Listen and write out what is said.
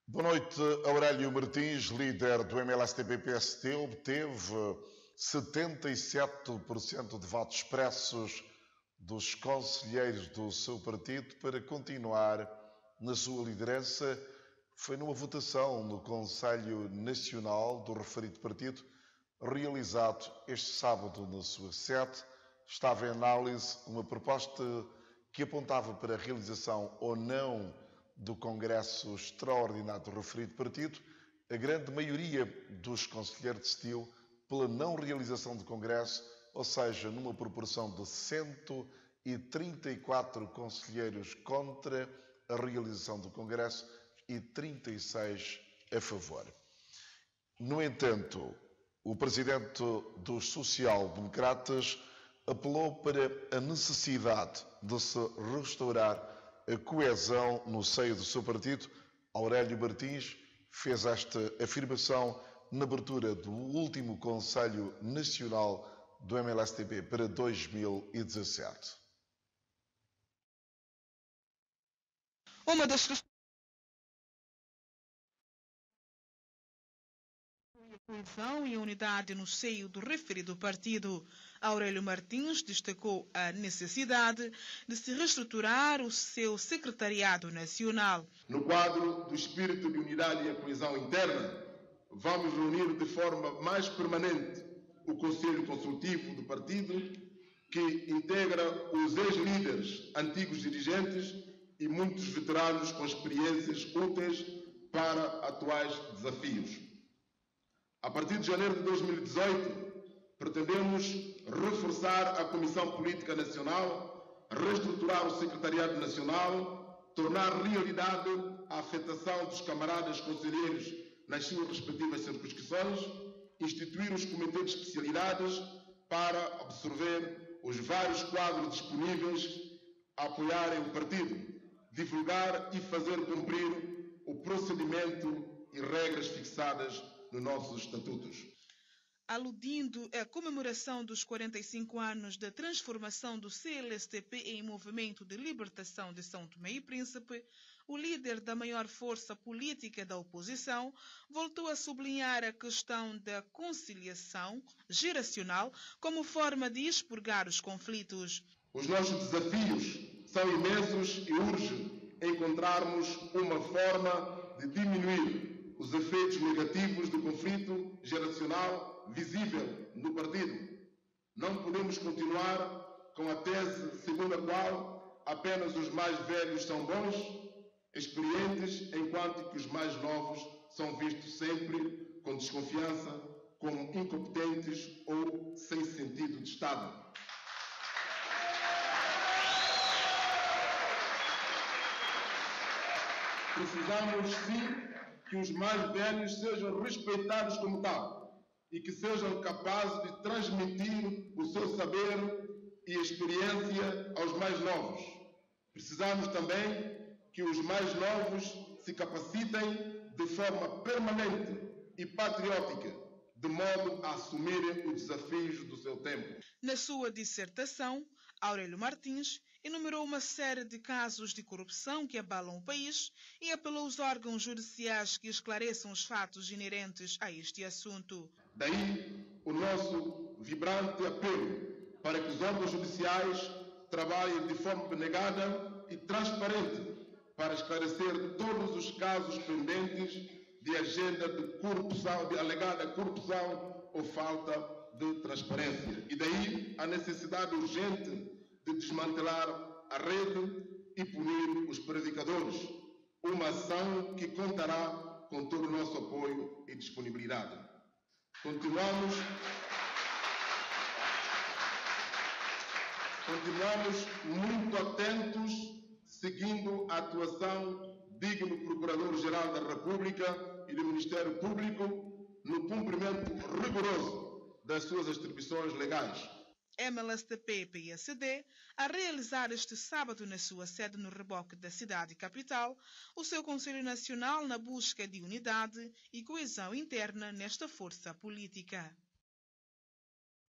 Boa noite. Aurélio Martins, líder do MLSTP-PST, obteve 77% de votos expressos dos conselheiros do seu partido para continuar na sua liderança. Foi numa votação no Conselho Nacional do referido partido, realizado este sábado na sua sede. Estava em análise uma proposta que apontava para a realização ou não do Congresso Extraordinário do referido partido. A grande maioria dos conselheiros decidiu pela não realização do Congresso, ou seja, numa proporção de 134 conselheiros contra a realização do Congresso e 36 a favor. No entanto, o presidente dos social-democratas apelou para a necessidade de se restaurar a coesão no seio do seu partido. Aurélio Martins fez esta afirmação na abertura do último Conselho Nacional do MLSTP para 2017. Uma das coesão e unidade no seio do referido partido. Aurélio Martins destacou a necessidade de se reestruturar o seu secretariado nacional. No quadro do espírito de unidade e a coesão interna, vamos reunir de forma mais permanente o Conselho Consultivo do partido, que integra os ex-líderes, antigos dirigentes e muitos veteranos com experiências úteis para atuais desafios. A partir de janeiro de 2018, pretendemos reforçar a Comissão Política Nacional, reestruturar o Secretariado Nacional, tornar realidade a afetação dos camaradas conselheiros nas suas respectivas circunscrições, instituir os comitês de especialidades para absorver os vários quadros disponíveis a apoiarem o partido, divulgar e fazer cumprir o procedimento e regras fixadas nos nossos estatutos. Aludindo à comemoração dos 45 anos da transformação do CLSTP em Movimento de Libertação de São Tomé e Príncipe, o líder da maior força política da oposição voltou a sublinhar a questão da conciliação geracional como forma de expurgar os conflitos. Os nossos desafios são imensos e urge encontrarmos uma forma de diminuir os efeitos negativos do conflito geracional visível no partido. Não podemos continuar com a tese segundo a qual apenas os mais velhos são bons, experientes, enquanto que os mais novos são vistos sempre com desconfiança, como incompetentes ou sem sentido de Estado. Precisamos, sim, que os mais velhos sejam respeitados como tal e que sejam capazes de transmitir o seu saber e experiência aos mais novos. Precisamos também que os mais novos se capacitem de forma permanente e patriótica, de modo a assumirem os desafios do seu tempo. Na sua dissertação, Aurélio Martins enumerou uma série de casos de corrupção que abalam o país e apelou aos órgãos judiciais que esclareçam os fatos inerentes a este assunto. Daí o nosso vibrante apelo para que os órgãos judiciais trabalhem de forma abnegada e transparente para esclarecer todos os casos pendentes de agenda de corrupção, de alegada corrupção ou falta de transparência. E daí a necessidade urgente de desmantelar a rede e punir os predicadores. Uma ação que contará com todo o nosso apoio e disponibilidade. Continuamos muito atentos, seguindo a atuação digno do Procurador-Geral da República e do Ministério Público no cumprimento rigoroso das suas atribuições legais. MLSTP-PSD a realizar este sábado na sua sede no reboque da cidade capital o seu Conselho Nacional na busca de unidade e coesão interna nesta força política.